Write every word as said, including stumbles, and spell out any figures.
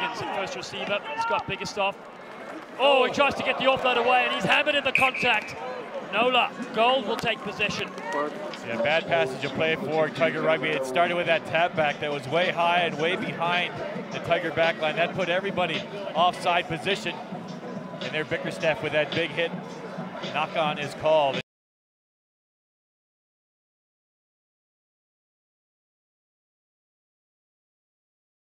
Jinkins, first receiver. He's got biggest off. Oh, he tries to get the offload away, and he's hammered in the contact. NOLA, Gold will take possession. Yeah, bad passage of play for Tiger Rugby. It started with that tap back that was way high and way behind the Tiger backline. That put everybody offside position. And their Bickerstaff with that big hit. Knock on is called.